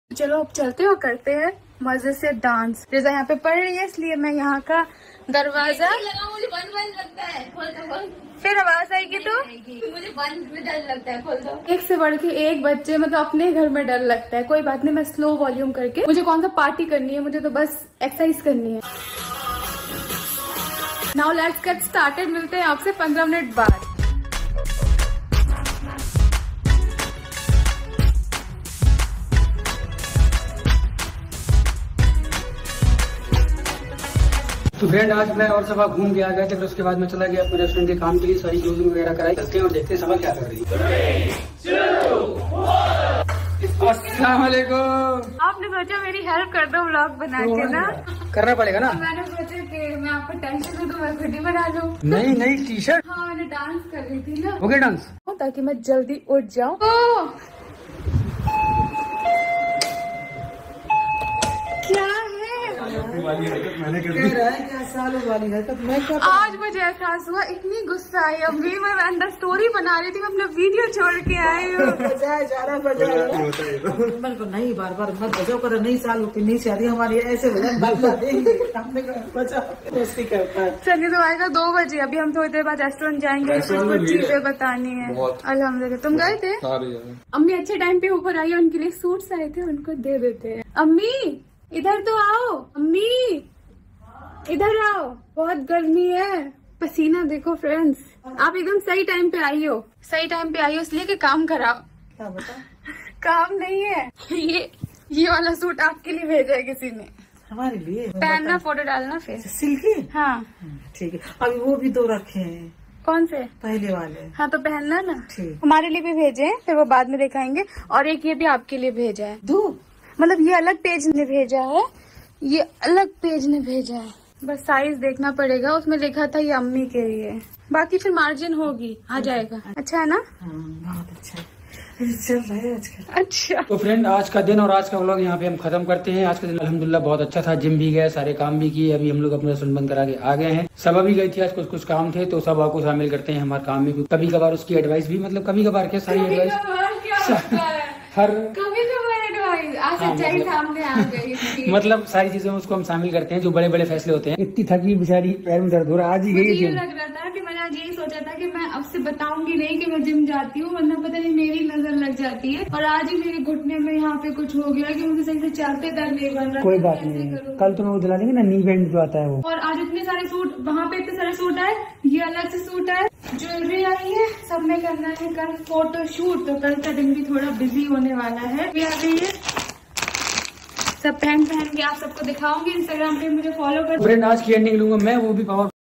चलो अब चलते हो, करते हैं मजे से डांस। जैसा यहाँ पे पढ़ रही है इसलिए मैं यहाँ का दरवाजा मुझे बंद लगता है, खोल दो। फिर आवाज आएगी तो मुझे बंद में डर लगता है, खोल दो। एक से बढ़ के एक बच्चे, मतलब अपने घर में डर लगता है। कोई बात नहीं, मैं स्लो वॉल्यूम करके, मुझे कौन सा पार्टी करनी है, मुझे तो बस एक्सरसाइज करनी है। Now let's get started. मिलते हैं आपसे 15 मिनट बाद। तो फ्रेंड आज मैं और सभा घूम के आ गए थे, फिर उसके बाद मैं चला गया अपने रेस्टोरेंट के काम के लिए, सारी क्लोजिंग वगैरह कराई। चलते हैं और देखते हैं सभा क्या कर रही है। अस्सलाम वालेकुम। आपने सोचा मेरी हेल्प कर दो व्लॉग बना के ना? करना पड़ेगा ना। मैंने सोचा कि मैं आपको टेंशन दे दूं, मैं खुद ही बना लूं। नई टी शर्ट। हाँ, मैंने डांस कर रही थी ना। हो गया डांस? ताकि मैं जल्दी उठ जाऊं। क्या वाली हरकत मैंने कर दी। क्या सालों वाली हरकत मैं क्या? आज मुझे एहसास हुआ, इतनी गुस्सा आई। अभी मैं अंदर स्टोरी बना रही थी, मैं अपना वीडियो छोड़ के आई हूँ। को नहीं, बार बार मत बजाओ करो। नई साल नहीं शादी हमारी ऐसे चलिए तो आएगा 2 बजे। अभी हम थोड़ी देर बाद रेस्टोरेंट जाएंगे, कुछ चीजें बतानी है। अल्हम्दुलिल्लाह। तुम गए थे? अम्मी अच्छे टाइम पे ऊपर आई है, उनके लिए सूट्स आए थे, उनको दे देते हैं। अम्मी इधर तो आओ, अम्मी इधर आओ, बहुत गर्मी है। पसीना देखो फ्रेंड्स। आप एकदम सही टाइम पे आई हो, सही टाइम पे आई हो इसलिए कि काम कराओ। क्या बता? काम नहीं है ये वाला सूट आपके लिए भेजा है किसी ने। हमारे लिए पहनना, फोटो डालना फिर। सिल्की? हाँ ठीक है। अभी वो भी 2 रखे हैं। कौन से? पहले वाले। हाँ तो पहनना ना। ठीक। हमारे लिए भी भेजे हैं, फिर वो बाद में दिखाएंगे। और एक ये भी आपके लिए भेजा है। 2 मतलब ये अलग पेज ने भेजा है, ये अलग पेज ने भेजा है। बस साइज देखना पड़ेगा, उसमें लिखा था ये अम्मी के लिए। बाकी फिर मार्जिन होगी, आ जाएगा। अच्छा है ना? बहुत अच्छा चल रहा है आजकल। अच्छा तो फ्रेंड आज का दिन और आज का व्लॉग यहाँ पे हम खत्म करते हैं। आज का दिन अल्हम्दुलिल्लाह बहुत अच्छा था। जिम भी गए, सारे काम भी किए। अभी हम लोग अपना रेस्टोरेंट बंद करा के आ गए हैं। सभा भी गई थी, आज कुछ काम थे तो सभा को शामिल करते हैं हमारे काम में। कभी कभार उसकी एडवाइस भी, मतलब कभी कभार क्या सारी एडवाइस हर सच्चाई सामने आ गई। मतलब सारी चीजों में उसको हम शामिल करते हैं, जो बड़े बड़े फैसले होते हैं। इतनी थकी बेचारी, पैर में दर्द हो रहा। आज ही गई ये लग रहा था कि मैंने आज यही सोचा था कि मैं अब से बताऊंगी नहीं कि मैं जिम जाती हूँ, वरना पता नहीं मेरी नजर लग जाती है। और आज ही मेरे घुटने में यहाँ पे कुछ हो गया कि मुझे सही से चलते तक नहीं बन रहा। कोई बात नहीं, कल तुम्हें वो दिला देंगे ना, नी बैंड जो आता है वो। और आज इतने सारे सूट, वहाँ पे इतने सारे सूट आए, ये अलग से सूट है, ज्वेलरी आई है, सब में करना है कल फोटो शूट। तो कल का दिन भी थोड़ा बिजी होने वाला है। भी आ गई है, सब पहन के आप सबको दिखाऊंगी। इंस्टाग्राम पे मुझे फॉलो कर। फ्रेंड आज की एंडिंग लूंगा मैं, वो भी पावर